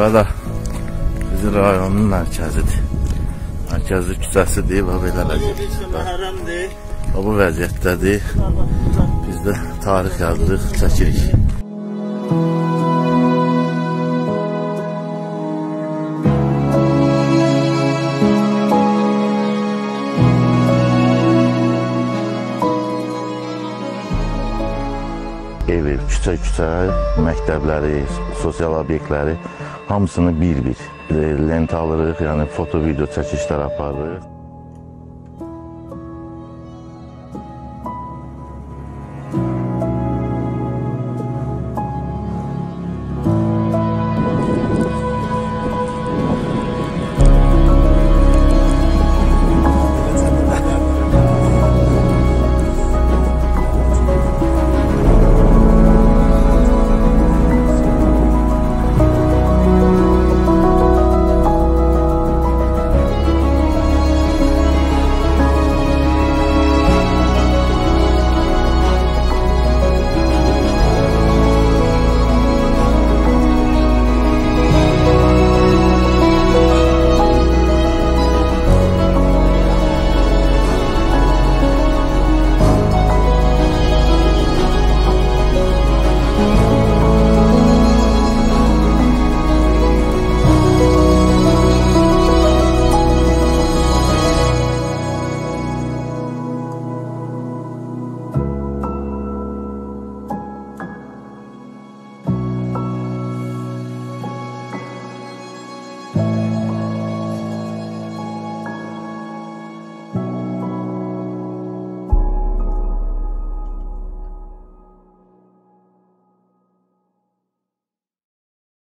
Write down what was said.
Burada bizim rayonun mərkəzidir. Mərkəzi küçəsidir və belə vəziyyətdir. Bu vəziyyətdədir. Biz də tarix yazırıq, çəkirik. Evi, küçə-küçə, məktəbləri, sosial obyektləri hamısını bir-bir lent alırıq, yəni foto-video çəkişlər aparırıq.